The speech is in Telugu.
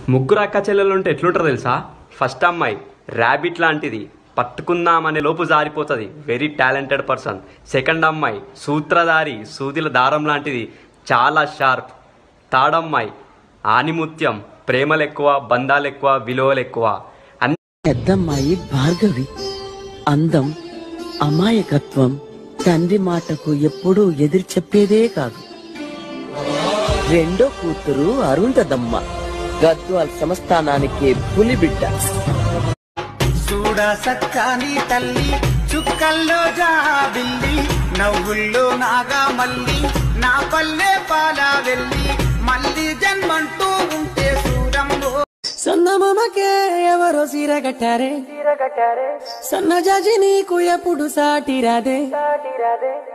ముగ్గురు అక్క చెల్లెలు ఉంటే ఎట్లుంటారో తెలుసా? ఫస్ట్ అమ్మాయి ర్యాబిట్ లాంటిది, పట్టుకుందామనే లోపు జారిపోతుంది, వెరీ టాలెంటెడ్ పర్సన్. సెకండ్ అమ్మాయి సూత్రధారి, సూదిల దారం లాంటిది, చాలా షార్ప్. థర్డ్ అమ్మాయి ఆనిముత్యం, ప్రేమలు ఎక్కువ, బంధాలు ఎక్కువ, విలువలు ఎక్కువ. పెద్దమ్మాయి భార్గవి, అందం, అమాయకత్వం, తండ్రి మాటకు ఎప్పుడూ ఎదురు చెప్పేదే కాదు. రెండో కూతురు అరుంధదమ్మ, గద్వాల్ సంస్థానానికి పులిబిడ్డ. చూడా సక్కాని తల్లి, చుక్కల్లో జాబిల్లి, నవ్వుల్లో నాగా మల్లి, నా పల్లె పాలా వెళ్ళి, మళ్ళీ జన్మంటూ ఉంటే సూరంలో. సన్నమామకే ఎవరో సీర కట్టారే, సన్న జాజి నీకు ఎప్పుడు సాటి రాదే.